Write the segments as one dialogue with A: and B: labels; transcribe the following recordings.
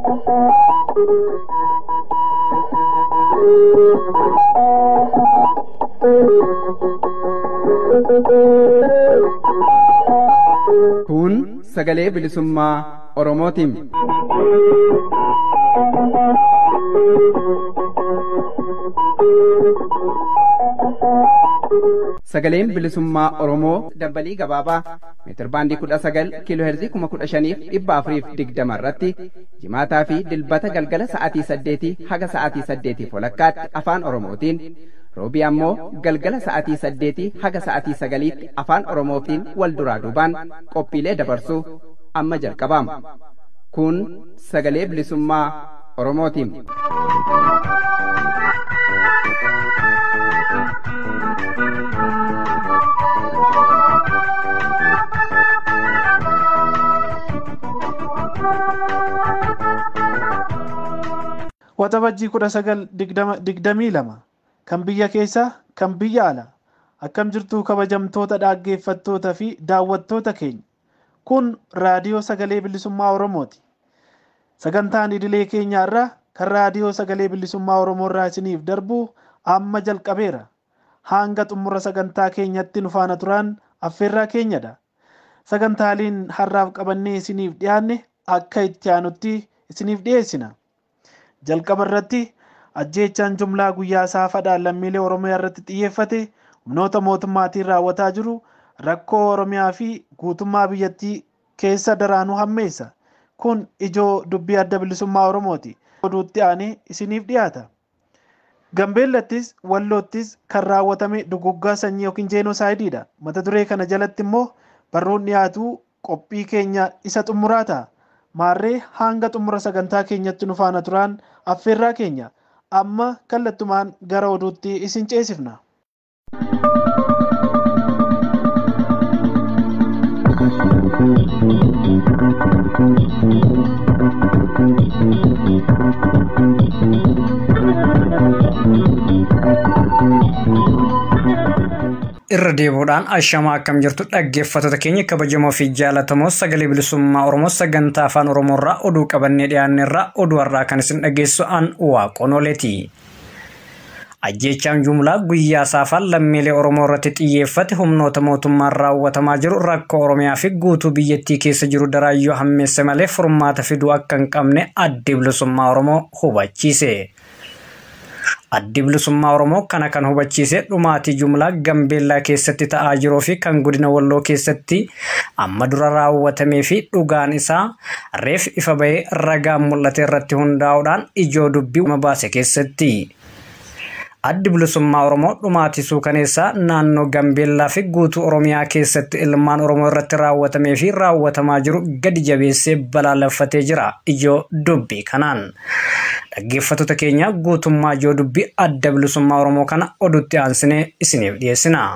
A: Kun sagalee bilisummaa Oromootiin. Sagaleen bilisummaa Oromoo dambalii gabaabaa meetir baandii 19 kiiloo heerzii 15,420 irratti jimaataa fi dilbata galgala sa'aatii 8 haga sa'aatii 8 walakkaatti afaan Oromootiin, roobii ammoo galgala sa'aatii 8 haga sa'aatii 9tti afaan Oromootiin wal duraa duubaan qophiilee dabarsuu amma jalqabama. Kun sagalee bilisummaa Oromootiin.
B: Waxabajjii 1922 kan biyya keessaa kan biyya alaa akkam jirtuu kabajamtoota dhaggeeffattoota fi daawwattoota keenya. Kun raadiyoo sagalee bilisummaa Oromooti. Sagantaan idilee keenya irraa kan raadiyoo sagalee bilisummaa Oromoo irraa isiniif darbu amma jalqabeera. Hanga xumura sagantaa keenyatti nu faana turaan affeerraa keenyadha. Sagantaaleen har'aaf qabannee isiniif dhiyaanne akka itti aanutti isiniif dhiyeessina. Jalqaba irratti ajjeechaan jumlaa guyyaa saafaadhaan lammiilee Oromiyaa irratti xiyyeeffate humnoota mootummaatiin raawwataa jiru rakkoo Oromiyaa fi guutummaa biyyattii keessa daraanuu hammeessa. Kun ijoo dubbii adda bilisummaa Oromooti. Oduutti aanee isiniif dhiyaata. Gambeellattis Walloottis kan raawwatame duguggaa sanyii yookiin jeenosaayidiidha. Mata duree kana jalatti immoo barruun dhiyaatu qophii keenya isa xumuraa ta'a. Maarree hanga xumura sagantaa keenyatti nu faana turaan affeerraa keenya. Amma kallattumaan gara oduutti isin ceesifna.
C: Irra deebuudhaan ashamaa akkam jirtu dhaggeeffattoota keenya kabajamoo fi jaallatamoo sagalee bilisummaa Oromoo sagantaa afaan Oromoo irraa oduu qabannee dhiyaanneerraa oduu har'aa kan isin dhageessu an Waaqonoleeti. Ajjeechaan jumlaa guyyaa saafaan lammiilee Oromoo irratti xiyyeeffate humnoota mootummaan raawwatamaa jiru rakkoo Oromiyaa fi guutuu biyyattii keessa jiru daraayyuu hammeesse malee furmaata fiduu akka hin qabne addi bilisummaa Oromoo hubachiise. Addi bilisummaa Oromoo kana kan hubachiise dhumaatii jumlaa Gambeellaa keessatti ta'aa jiruu fi kan godina Walloo keessatti amma dura raawwatamee fi dhugaan isaa reef ifa bahee ragaan mul'ate irratti hundaa'uudhaan ijoo dubbii baase keessatti. Addi bilisummaa Oromoo dhumaatii suukaneessaa naannoo Gambeellaa fi guutuu Oromiyaa keessatti ilmaan Oromoo irratti raawwatamee fi raawwatamaa jiru gadi jabeessee balaaleffatee jira ijoo dubbii kanaan. Dhaggeeffattoota keenya guutummaa ijoo dubbii adda bilisummaa Oromoo kana oduutti aansinee isiniif dhiyeessina.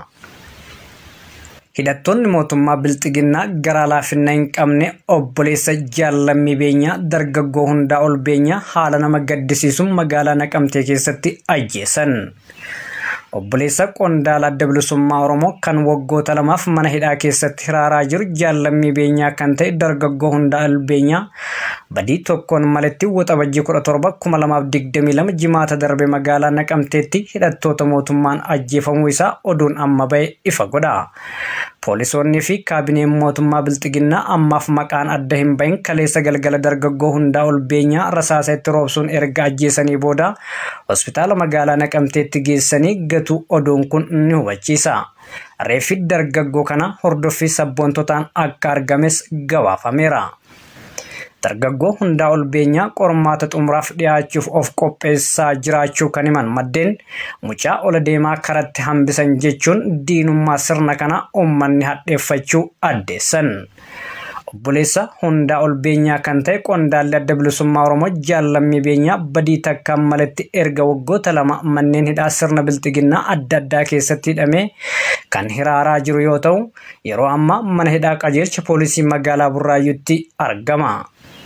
C: Hidhattoonni mootummaa Bilxiginnaa garaa laafinna hin qabne obboleessa Jaallammii Beenyaa dargaggoo hundaa ol Beenyaa haala nama gaddisiisuun magaalaa Naqamtee keessatti ajjeesan. Obboleessa qondaala adda bilisummaa Oromoo kan waggoota lamaaf mana hidhaa keessatti hiraaraa jiru Jaallammii Beenyaa kan ta'e dargaggoo hundaa ol Beenyaa badii tokkoon maletti waxabajjii 17 2022 jimaata darbe magaalaa Naqamteetti hidhattoota mootummaan ajjeefamuu isaa oduun amma ba'e ifa godha. Poolisoonni fi kaabineen mootummaa Bilxiginnaa ammaaf maqaan adda hin bahin kaleessa galgala dargaggoo hundaa ol Beenyaa rasaasa itti roobsuun erga ajjeesanii booda hospitaala magaalaa Naqamteetti geessanii gatuu oduun kun ni hubachiisa. Reeffi dargaggoo kana hordoffii sabboontotaan akka argames gabaafameera. Dargaggoo hundaa ol Beenyaa qormaata xumuraaf dhiyaachuuf of qopheessaa jiraachuu kan himan maddeen mucaa ola deemaa karatti hambisan jechuun diinummaa sirna kana uummanni hadheeffachuu addeessan. Obboleessa hundaa ol Beenyaa kan ta'e qondaalli adda bilisummaa Oromoo Jaallammii Beenyaa badii takkaan maletti erga waggoota lama manneen hidhaa sirna Bilxiginnaa adda addaa keessatti hidhamee kan hiraaraa jiru yoo ta'u yeroo ammaa mana hidhaa qajeelcha poolisii magaalaa Burraayyuutti argama.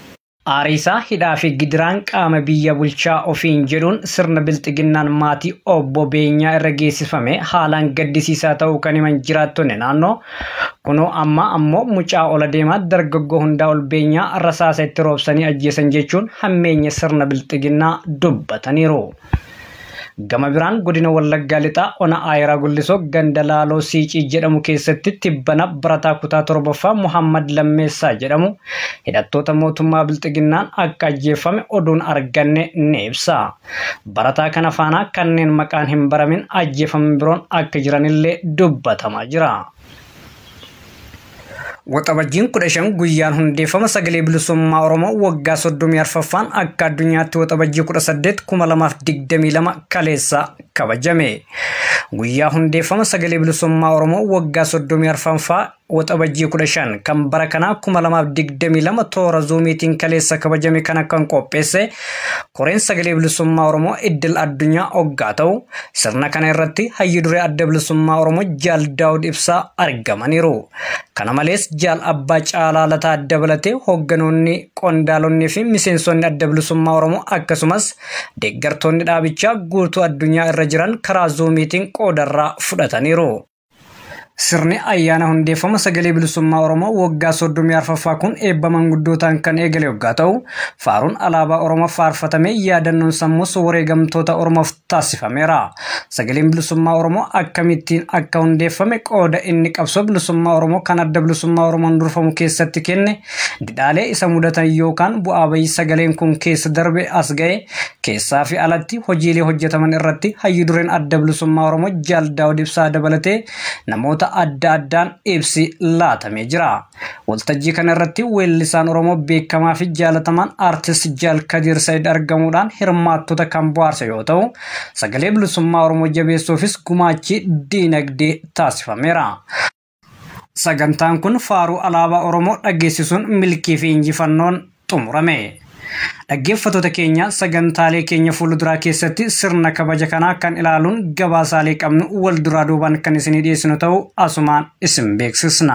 C: Aarisaa hidhaa fi gidiraan qaama biyya bulchaa ofiin jedhuun sirna bilxiginnaan maatii obbo Beenyaa irra geessifame haalaan gaddisiisaa ta'uu kan himan jiraattonni naannoo kunoo amma ammoo mucaa ola deemaa dargaggoo hundaa ol Beenyaa rasaasa itti roobsanii ajjeesan jechuun hammeenya sirna bilxiginnaa dubbataniiru. Gama biraan godina Wallaggaa lixaa ona Aayiraa Gullisoo ganda Laaloo Siicii jedhamu keessatti tibbana barataa kutaa 7ffaa Muhammad Lammeessaa jedhamu hidhattoota mootummaa bilxiginnaan akka ajjeeffame oduun arganne ni ibsa. Barataa kana faana kanneen maqaan hin baramin ajjeefaman biroon akka jiranillee dubbatamaa jira. Waxabajjiin 15 guyyaan hundeeffama sagalee bilisummaa Oromoo waggaa 34ffaan akka addunyaatti waxabajjii 18 2022 kaleessa kabajame. Guyyaa hundeeffama sagalee bilisummaa Oromoo waggaa 34ffaa waxabajjii 15 kan bara kanaa 2022 toora zuumiitiin kaleessa kabajame kana kan qopheesse koreen sagalee bilisummaa Oromoo idil addunyaa hoggaa ta'u sirna kana irratti hayyu duree adda bilisummaa Oromoo Jaal Daawud Ibsaa argamaniiru. Kana malees Jaal Abbaa Caalaa Lataa dabalatee hogganoonni qondaalonni fi miseensonni adda bilisummaa Oromoo akkasumas deeggartoonni dhaabichaa guutuu addunyaa irra jiran karaa zuumiitiin qoodarraa fudhataniiru. Sirni ayyaana hundeeffama sagalee bilisummaa Oromoo waggaa 34ffaa kun eebba manguddootaan kan eegale waggaa ta'u faaruun alaabaa Oromoo faarfatamee yaadannoon sammuus wareegamtoota Oromoof taasifameera. Sagaleen bilisummaa Oromoo akkamittiin akka hundeeffame qooda inni qabsoo bilisummaa Oromoo kan adda bilisummaa Oromoon durfamu keessatti kenne didhaalee isa mudatan yookaan bu'aa bayii sagaleen kun keessa darbe as ga'e keessaa fi alatti hojiilee hojjetaman irratti hayyu dureen adda bilisummaa Oromoo Jaal Daawud Ibsaa dabalatee namoota adda addaan ibsi laatamee jira. Waltajjii kana irratti weellisaan Oromoo beekamaa fi jaalatamaan aartist Jaal Kadir Said argamuudhaan hirmaattota kan bohaarse yoo ta'u sagalee bilisummaa Oromoo jabeessuufis gumaachi diinagdee taasifameera. Sagantaan kun faaruu alaabaa Oromoo dhageessisuun milkii fi injifannoon xumurame. Dhaggeeffattoota keenya sagantaalee keenya fuulduraa keessatti sirna kabaja kanaa kan ilaaluun gabaasaalee qabnu wal duraa duubaan kan isinii dhiyeessinu ta'uu asumaan isin beeksisna.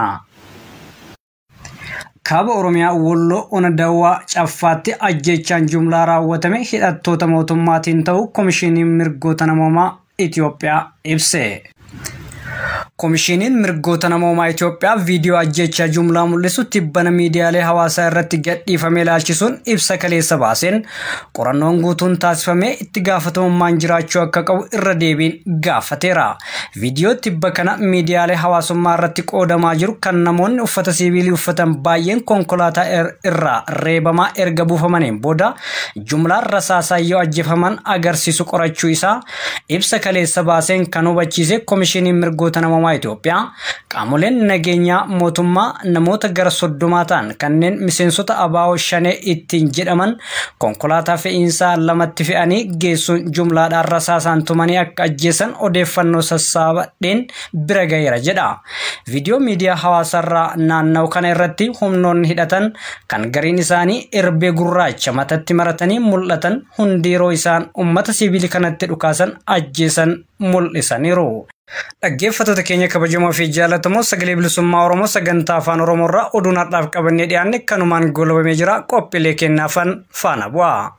C: Kaaba Oromiyaa Walloo ona Dawwaa Caffaatti ajjeechaan jumlaa raawwatame hidhattoota mootummaatiin ta'uu Komishiiniin Mirgoota Namoomaa Itoophiyaa ibse. Komishiniin mirgoota namoomaa Itoophiyaa viidiyoo ajjeechaa jumlaa mul'isu tibbana miidiyaalee hawaasaa irratti gadhiifamee ilaalchisuun ibsa kaleessa baaseen qorannoon guutuun taasifamee itti gaafatamummaan jiraachuu akka qabu irra deebiin gaafateera. Viidiyoo tibba kana miidiyaalee hawaasummaa irratti qoodamaa jiru kan namoonni uffata siviilii uffatan baay'een konkolaataa irraa reebamaa erga buufamaniin booda jumlaan rasaasaa yoo ajjeefaman agarsiisu qorachuu isaa ibsa kaleessa baaseen kan hubachiise Komishiniin mirgoota namoomaa Itoophiyaa qaamoleen nageenyaa mootummaa namoota gara 30 ta'an kanneen miseensota ABO shanee ittiin jedhaman konkolaataa fe'iinsaa lamatti fe'anii geessuun jumlaadhaan rasaasaan tumanii akka ajjeesan odeeffannoo sassaabadheen bira gaheera jedha. Viidiyoo miidiyaa hawaasaarraa naanna'u kana irratti humnoonni hidhatan kan gariin isaanii erbee gurraacha matatti maratanii mul'atan hundi yeroo isaan uummata siviilii kanatti dhukaasan ajjeesan mul'isaniiru. Dhaggeeffattoota keenya kabajamoo fi jaallatamoo sagalee bilisummaa Oromoo sagantaa afaan Oromoo irraa oduu har'aaf qabannee dhiyaanne kanumaan goolabamee jira. Qophiilee kennaafan faana bu'aa.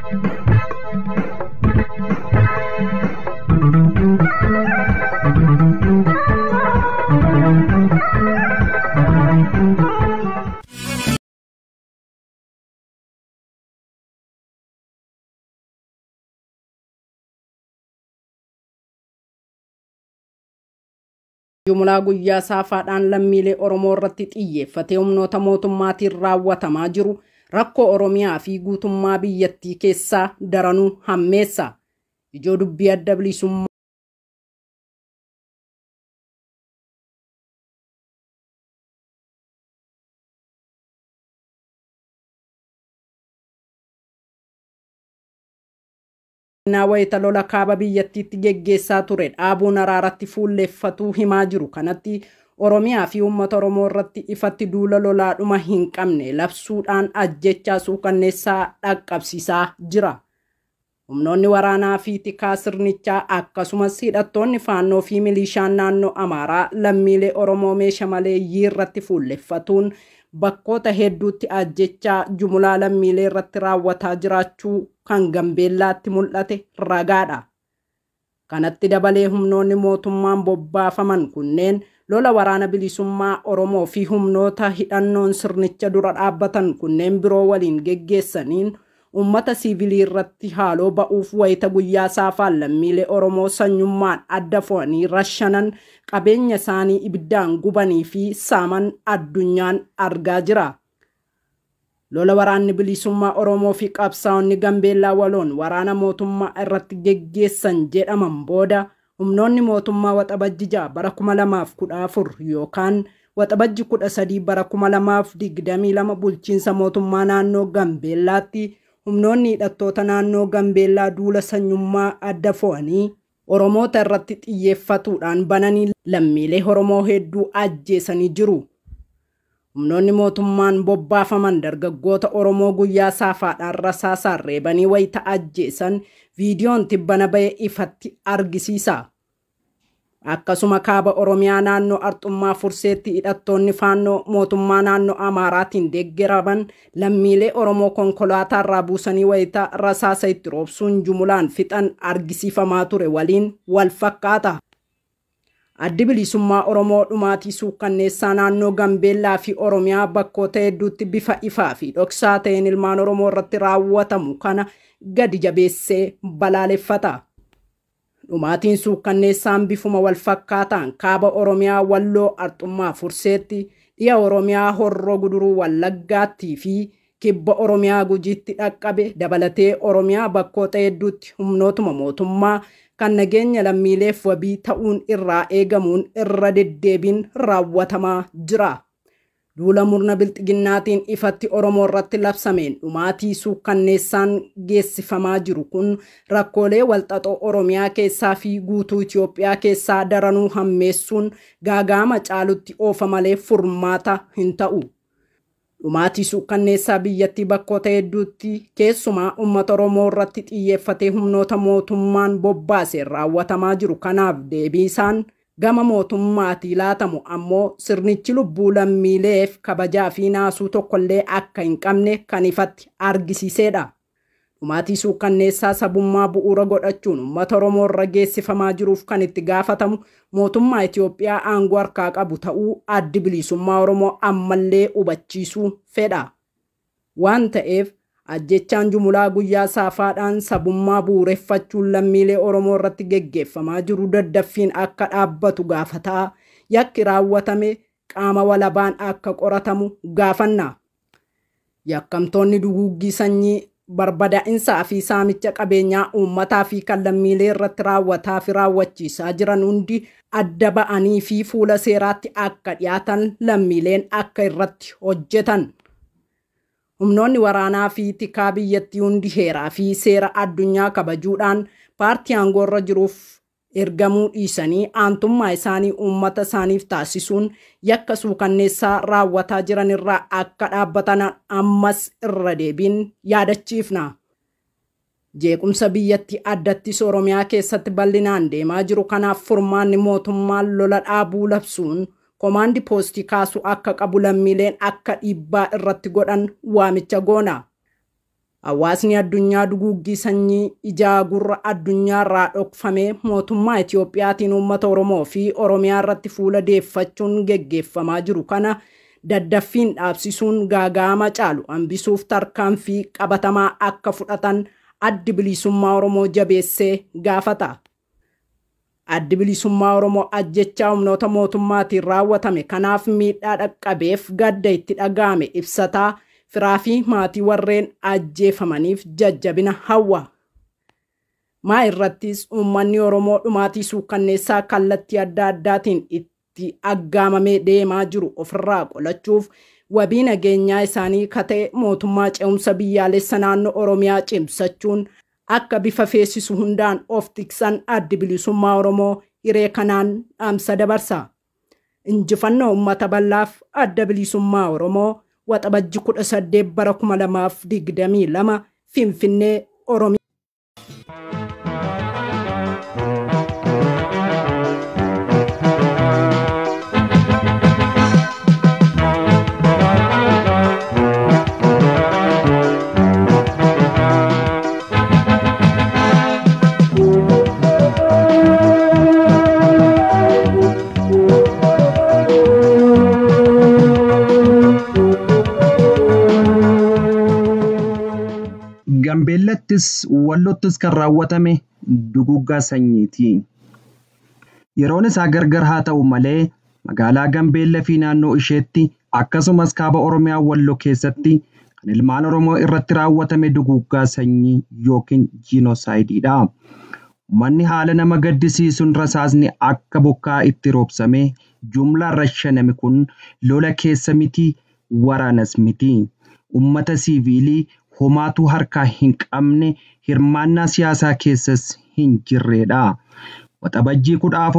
D: Jumlaa guyyaa saafaadhaan lammiilee Oromoo irratti xiyyeeffatee humnoota mootummaatiin raawwatamaa jiru rakkoo Oromiyaa fi guutummaa biyyattii keessaa daranuu hammeessa. Ijoo dubbii adda bilisummaa wayita lola kaaba biyyattiitti geggeessaa ture dhaabuun araaratti fuulleeffatuu himaa jiru kanatti Oromiyaa fi uummata Oromoo irratti ifatti duula lolaadhuma hin qabne labsuudhaan ajjechaa suukanneessaa dhaqqabsiisaa jira. Humnoonni waraanaa fi tikaa sirnichaa akkasumas hidhattoonni faannoo fi milishaan naannoo Amaaraa lammiilee Oromoo meeshaa maleeyyii irratti fuulleeffatuun bakkoota hedduutti ajjechaa jumlaa lammiilee irratti raawwataa jiraachuu kan Gambeellaatti mul'ate ragaadha. Kanatti dabalee humnoonni mootummaan bobbaafaman kunneen lola waraana bilisummaa Oromoo fi humnoota hidhannoon sirnicha dura dhaabbatan kunneen biroo waliin geggeessaniin ummata siivilii irratti haaloo ba'uuf wayita guyyaa saafaan lammiilee Oromoo sanyummaan adda fo'anii rashanan qabeenya isaanii ibiddaan gubanii fi saaman addunyaan argaa jira. Lola waraanni bilisummaa Oromoo fi qabsaa'onni Gambeellaa waloon waraana mootummaa irratti geggeessan jedhaman booda humnoonni mootummaa waxabajji 6 bara 2014 yookaan waxabajji 13 bara 2022 bulchiinsa mootummaa naannoo Gambeellaatti humnoonni hidhattoota naannoo Gambeellaa duula sanyummaa adda fo'anii Oromoota irratti xiyyeeffatuudhaan bananii lammiilee Oromoo hedduu ajjeesanii jiru. Humnoonni mootummaan bobbaafaman dargaggoota Oromoo guyyaa saafaadhaan rasaasaan reebanii wayita ajjeesan viidiyoon tibbana ba'e ifatti argisiisa. Akkasuma kaaba Oromiyaa naannoo Arxummaa Furseetti hidhattoonni faannoo mootummaa naannoo Amaaraatiin deeggaraman lammiilee Oromoo konkolaataa irraa buusanii wayita rasaasa itti roobsuun jumulaan fixan argisiifamaa ture waliin wal fakkaata. Addi bilisummaa Oromoo dhumaatii suukkanneessaa naannoo Gambeellaa fi Oromiyaa bakkoota hedduutti bifa ifaa fi dhoksaa ta'een ilmaan Oromoo irratti raawwatamu kana gadi jabeessee balaaleffata. Dhumaatiin suukkanneessaan bifuma wal fakkaataan kaaba Oromiyaa Walloo Arxummaa Furseetti, dhiya Oromiyaa Horroo Guduruu Wallaggaattii fi kibba Oromiyaa Gujiitti dhaqqabe dabalatee Oromiyaa bakkoota hedduutti humnootuma mootummaa kan nageenya lammiileef wabii ta'uun irraa eegamuun irra deddeebiin raawwatamaa jira. Duula murna bilxiginnaatiin ifatti Oromoo irratti labsameen dhumaatii suukkanneessaan geessifamaa jiru kun rakkoolee walxaxoo Oromiyaa keessaa fi guutuu Itoophiyaa keessaa daranuu hammeessuun gaagaama caalutti oofa malee furmaata hin ta'u. Dhumaatii suukkanneessaa biyyattii bakkoota hedduutti keessumaa uummata Oromoo irratti xiyyeeffatee humnoota mootummaan bobbaaseen raawwatamaa jiru kanaaf deebii isaan gama mootummaatii laatamu ammoo sirnichi lubbuu lammiileef kabajaa fi naasuu tokkollee akka hin qabne kan ifatti argisiisedha. Dhumaatii suukkanneessaa sabummaa bu'uura godhachuun uummata Oromoo irra geessifamaa jiruuf kan itti gaafatamu mootummaa Itoophiyaa aangoo harkaa qabu ta'uu addi bilisummaa Oromoo ammallee hubachiisuu fedha. Waan ta'eef ajjechaan jumlaa guyyaa saafaadhaan sabummaa bu'uureffachuun lammiilee Oromoo irratti geggeeffamaa jiru daddaffiin akka dhaabbatu gaafataa, yakki raawwatame qaama walabaan akka qoratamu gaafanna. Yakkamtoonni duguuggii sanyii barbadaa'insaa fi saamicha qabeenyaa uummataa fi kan lammiilee irratti raawwataa fi raawwachiisaa jiran hundi adda ba'anii fi fuula seeraatti akka dhiyaatan lammiileen akka irratti hojjetan. Humnoonni waraanaa fi tikaa biyyattii hundi heeraa fi seera addunyaa kabajuudhaan paartii aangoo irra jiruuf ergamuu dhiisanii aantummaa isaanii uummata isaaniif taasisuun yakka suukanneessaa raawwataa jiran irraa akka dhaabbatan ammas irra deebiin yaadachiifna. Jeequmsa biyyattii addattis Oromiyaa keessatti bal'inaan deemaa jiru kanaaf furmaanni mootummaan lola dhaabuu labsuun komaandi poostii kaasuu akka qabu lammiileen akka dhiibbaa irratti godhan waamicha goona. Hawaasni addunyaa duguuggii sanyii ijaa gurra addunyaarraa dhokfamee mootummaa Itoophiyaatiin uummata Oromoo fi Oromiyaa irratti fuula deeffachuun geggeeffamaa jiru kana daddaffiin dhaabsisuun gaagaama caalu hambisuuf tarkaanfii qabatamaa akka fudhatan addi bilisummaa Oromoo jabeessee gaafata. Addi bilisummaa Oromoo ajjechaa humnoota mootummaatiin raawwatame kanaaf miidhaa dhaqqabeef gadda itti dhaga'ame ibsataa firaa fi maatii warreen ajjeefamaniif jajjabina hawwa. Maa irrattis uummanni Oromoo dhumaatii suukkanneessaa kallattii adda addaatiin itti aggaamamee deemaa jiru ofirraa qolachuuf wabii nageenyaa isaanii kata'e mootummaa ce'umsa biyyaalessa naannoo Oromiyaa cimsachuun akka bifa feesisu hundaan of tiksan addi bilisummaa Oromoo hiree kanaan dhaamsa dabarsa. Injifannoo uummata bal'aaf adda bilisummaa Oromoo waxabajji 18 bara 2022 Finfinnee Oromiyaa.
E: Gambeellattis Wallottis kan raawwatame duguuggaa sanyiiti. Yeroon isaa gargar haa ta'u malee magaalaa Gambeellaa fi naannoo isheetti akkasumas kaaba Oromiyaa Walloo keessatti kan ilmaan Oromoo irratti raawwatame duguuggaa sanyii yookiin jiinoosaayididha. Manni haala nama gaddisiisuun rasaasni akka bokkaa itti roobsame jumlaan rashaname kun lola keessa miti waraanas miti. Ummata siiviilii homaatu harkaa hin qabne hirmaannaa siyaasaa keessas hin jirredha. Waxabajjii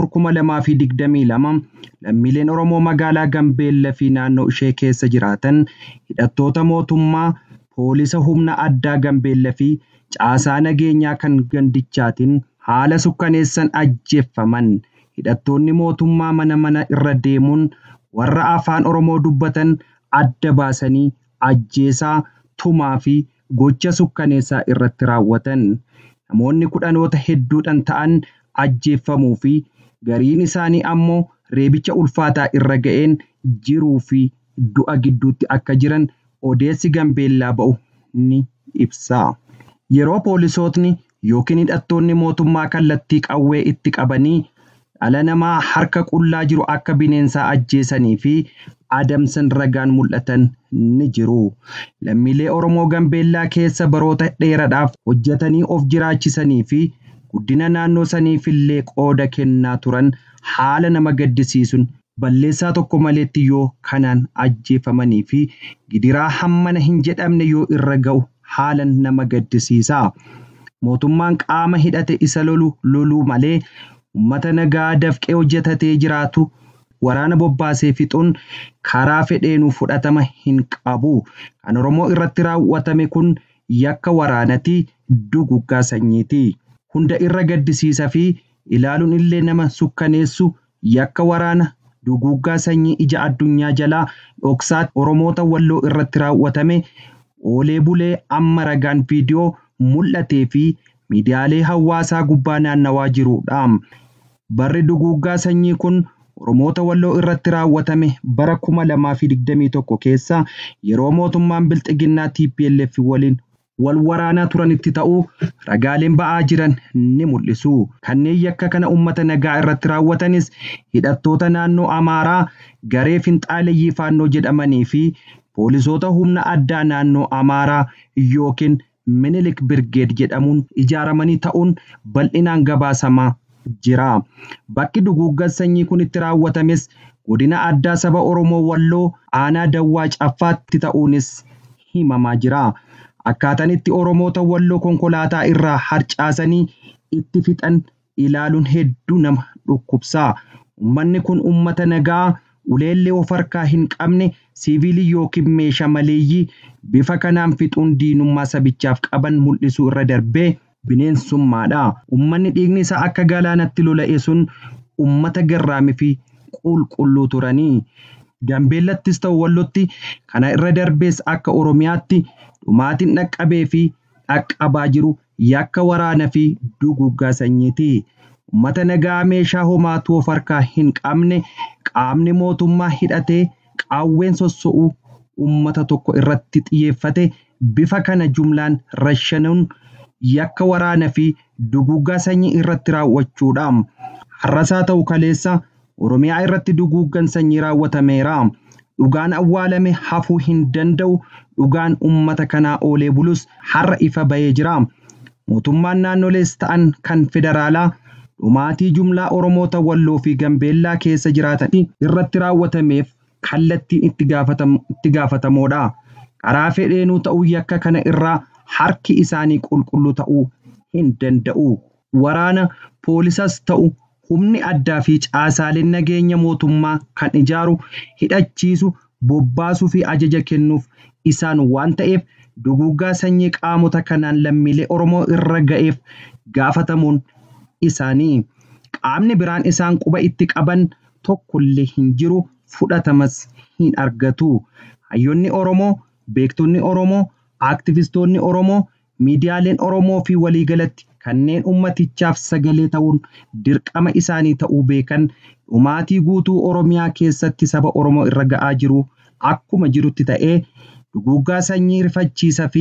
E: 14/2022 lammiileen Oromoo magaalaa Gambeellaa fi naannoo ishee keessa jiraatan hidhattoota mootummaa, poolisa humna addaa Gambeellaa fi caasaa nageenyaa kan gandichaatiin haala sukkaneessan ajjeeffaman. Hidhattoonni mootummaa mana irra deemuun warra afaan Oromoo dubbatan adda baasanii ajjeesaa, tumaa fi gocha sukkaneessaa irratti raawwatan. Namoonni kudhanoota hedduudhaan ta'an ajjeeffamuu fi gariin isaanii ammoo reebicha ulfaataa irra ga'een jiruu fi du'a gidduutti akka jiran odeessi Gambeellaa ba'u ni ibsa. Yeroo poolisootni yookiin hidhattoonni mootummaa kallattii qawwee itti qabanii dhala namaa harka qullaa jiru akka bineensaa ajjeesanii fi adamsan ragaan mul'atan ni jiru. Lammiilee Oromoo Gambeellaa keessa baroota dheeraadhaaf hojjetanii of jiraachisanii fi guddina naannoo saniifillee qooda kennaa turan haala nama gaddisiisuun balleessaa tokko maleetti yoo kanaan ajjeefamanii fi gidiraa hammana hin jedhamne yoo irra ga'u haalan nama gaddisiisa. Mootummaan qaama hidhate isa loluu malee ummata nagaa dafqee hojjetatee jiraatu waraana bobbaasee fixuun karaa fedheenuu fudhatama hin qabu. Kan Oromoo irratti raawwatame kun yakka waraanati, duguuggaa sanyiiti. Hunda irra gaddisiisa fi ilaaluun illee nama sukkaneessu yakka waraana duguuggaa sanyii ija addunyaa jalaa dhoksaatti Oromoota Walloo irratti raawwatame oolee bulee amma ragaan viidiyoo mul'atee fi miidiyaalee hawaasaa gubbaa naannawaa jirudha. Barri duguuggaa sanyii kun Oromoota Walloo irratti raawwatame bara 2021 keessa yeroo mootummaan Bilxiginnaa TPLF waliin wal waraanaa turanitti ta'uu ragaaleen ba'aa jiran ni mul'isu. Kanneen yakka kana uummata nagaa irratti raawwatanis hidhattoota naannoo Amaaraa garee finxaaleeyyii faannoo jedhamanii fi poolisoota humna addaa naannoo Amaaraa yookiin Minilik Birgeed jedhamuun ijaaramanii ta'uun bal'inaan gabaasamaa jira. Bakki duguuggaa sanyii kun itti raawwatames godina addaa saba Oromoo Walloo aanaa Dawwaa Caffaatti ta'uunis himamaa jira. Akkaataan itti Oromoota Walloo konkolaataa irraa harcaasanii itti fixan ilaaluun hedduu nama dhukkubsa. Uummanni kun uummata nagaa uleellee of harkaa hin qabne siiviilii yookiin meeshaa maleeyyii bifa kanaan fixuun diinummaa sabichaaf qaban mul'isuu irra darbee bineensummaadha. Uummanni dhiigni isaa akka galaanatti lola'e sun uummata garraamii fi qulqulluu turanii. Gambeellattis ta'u Wallootti kana irra darbees akka Oromiyaatti dhumaatiin dhaqqabee fi dhaqqabaa jiru yakka waraana fi duguuggaa sanyiiti. Uummata nagaa meeshaa homaatu of harkaa hin qabne qaamni mootummaa hidhatee qawween sosso'u uummata tokko irratti xiyyeeffate bifa kana jumlaan rashanuun yakka waraana fi duguuggaa sanyii irratti raawwachuudha. Har'asaa ta'u kaleessa Oromiyaa irratti duguuggan sanyii raawwatameera. Dhugaan awwaalame hafuu hin danda'u. Dhugaan uummata kanaa oolee bulus har'a ifa bahee jira. Mootummaan naannolees ta'an kan federaalaa dhumaatii jumlaa Oromoota Walloo fi Gambeellaa keessa jiraatan irratti raawwatameef kallattiin itti gaafatamoodha. Karaa fedheenuu ta'uu yakka kana irraa harki isaanii qulqulluu ta'uu hin danda'u. Waraana poolisas ta'u humni addaa fi caasaaleen nageenya mootummaa kan ijaaru, hidhachiisu, bobbaasuu fi ajaja kennuuf isaan waan ta'eef duguuggaa sanyii qaamota kanaan lammiilee Oromoo irra ga'eef gaafatamuun isaanii. Qaamni biraan isaan quba itti qaban tokkollee hin jiru, fudhatamas hin argatu. Hayyoonni Oromoo, beektonni Oromoo, aktivistoonni Oromoo, miidiyaaleen Oromoo fi waliigalatti kanneen ummatichaaf sagalee ta'uun dirqama isaanii ta'uu beekan dhumaatii guutuu Oromiyaa keessatti saba Oromoo irra ga'aa jiru akkuma jirutti ta'ee duguuggaa sanyii rifachiisa fi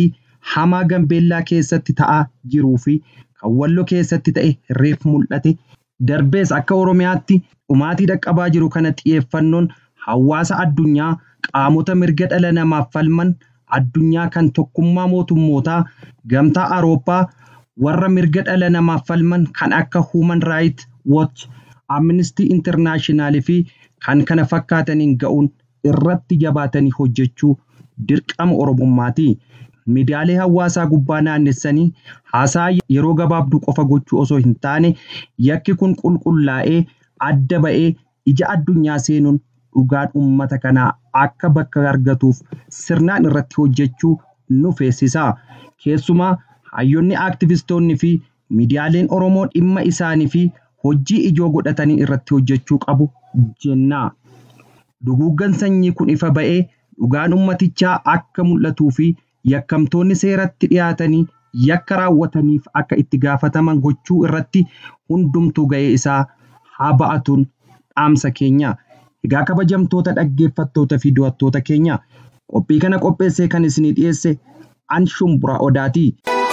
E: hamaa Gambeellaa keessatti ta'aa jiruu fi kan Walloo keessatti ta'e reef mul'ate darbees akka Oromiyaatti dhumaatii dhaqqabaa jiru kana xiyyeeffannoon hawaasa addunyaa qaamota mirga dhala namaaf falman addunyaa kan tokkummaa mootummootaa gamtaa Awurooppaa warra mirga dhala namaaf falman kan akka Human Rights Watch, Amnesty International fi kan kana fakkaataniin ga'uun irratti jabaatanii hojjechuu dirqama Oromummaati. Miidiyaalee hawaasaa gubbaa naannessanii haasaa yeroo gabaabduu qofa gochuu osoo hin taane yakki kun qulqullaa'ee adda ba'ee ija addunyaa seenuun dhugaan uummata kanaa akka bakka argatuuf sirnaan irratti hojjechuu nu feesisa. Keessumaa hayyoonni aktivistoonni fi miidiyaaleen Oromoo dhimma isaanii fi hojii ijoo godhatanii irratti hojjechuu qabu jenna. Duguuggan sanyii kun ifa ba'ee dhugaan ummatichaa akka mul'atuu fi yakkamtoonni seeratti dhiyaatanii yakka raawwataniif akka itti gaafataman gochuu irratti hundumtuu ga'ee isaa haa ba'atuun dhaamsa keenya. Egaa kabajamtoota dhaggeeffattoota fi daawwattoota keenya qophii kana qopheessee kan isinii dhiyeesse an Shumburaa Odaati.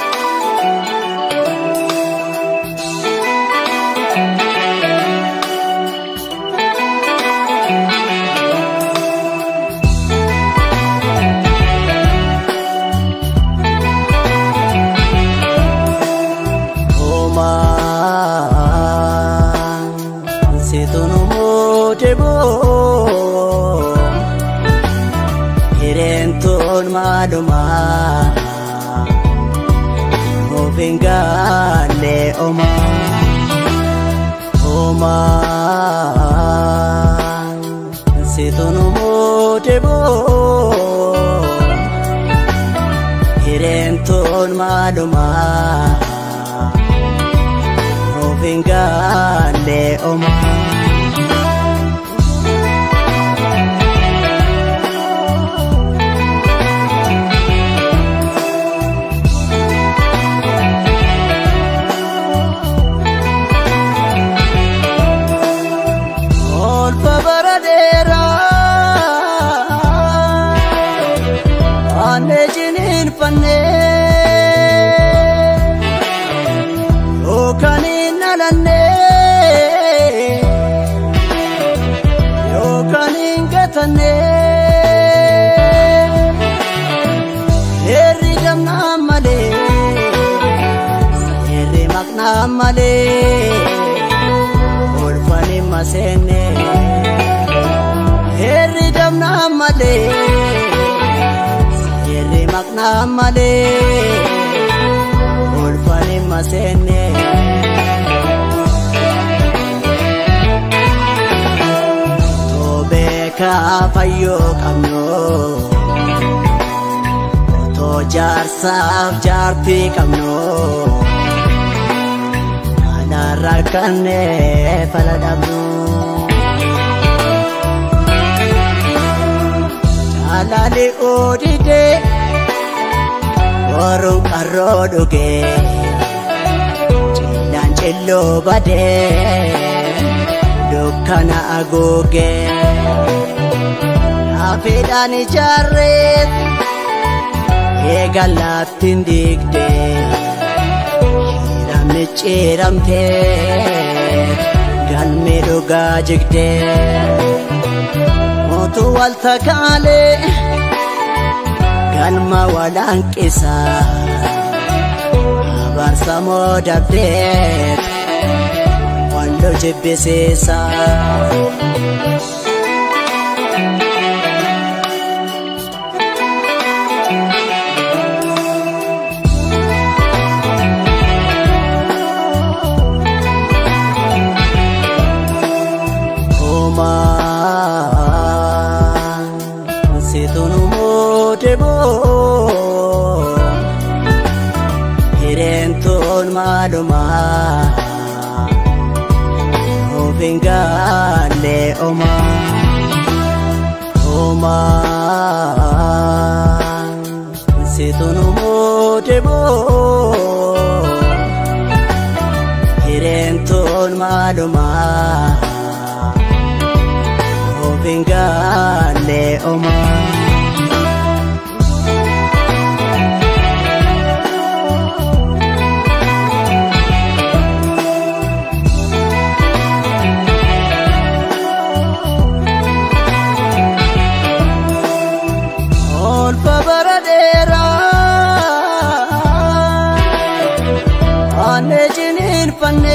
F: Vengale oma Situnu motebo Hirenton maluma Vengale oma Male Orfani masene Herri damna male Herri makna male Orfani masene Tobe ka fayo kamno To jarsaf jarti kamno Rakane faladabnu Jalali odide Waru karoduge Cilan cello bade Dukkana agoge Afidani jarret Egalattin digde Michiramte galme dhuga jigde Motu walta kale galma walanqisa Abarsa modabde Wallo jibbisisa Situnu motebo Hirenton maluma Vengale oma Situnu motebo Hirenton maluma Vengale oma lejinin fanne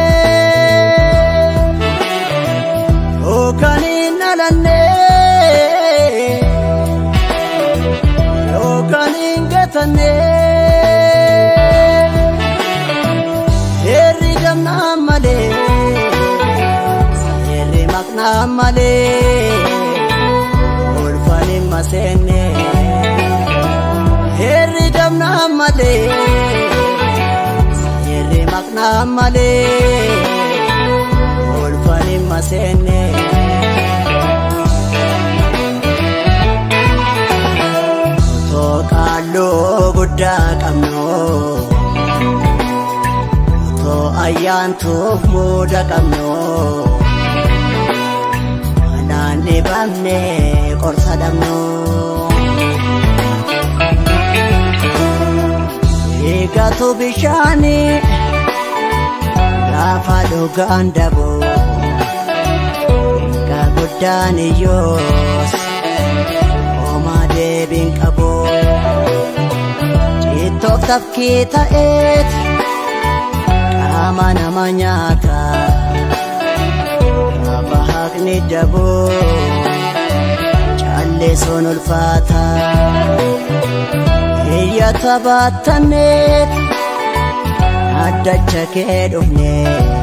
F: okanin alanne okanin gatanne herri damna male herri makna male ulfanin masenne herri damna male herri makna male ulfanin masenne to qallo gudda qabno to ayyantu muda qabno anane bamne qorsa damno Gatu bishani Gafa dogan dabo Gagudani yos Oma debin kabo Chitok tapkita et Kama namanyata Kabahag ni dabo Challe sonul fata Iya tabattanet addacha kee dhufne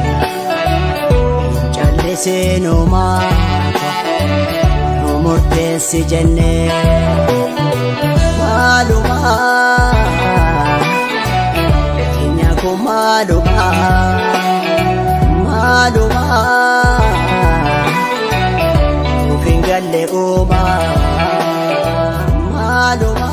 F: callisee numaata nu murteessi jenne maaluma keenya kun maaluma nuuf hin galle uumaa maaluma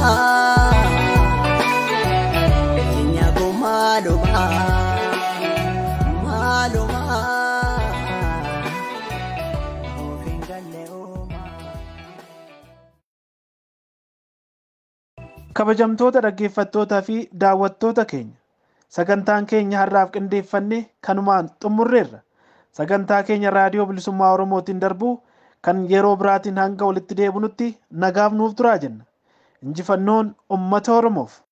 B: Kabajamtoota dhaggeeffattootaa fi daawwattoota keenya sagantaan keenya har'aaf qindeeffanne kanumaan xumurreerra. Sagantaa keenya raadiyoo bilisummaa Oromootiin darbu kan yeroo biraatiin hanga walitti deebinutti nagaaf nuuf turaa jenna. Injifannoon uummata Oromoof.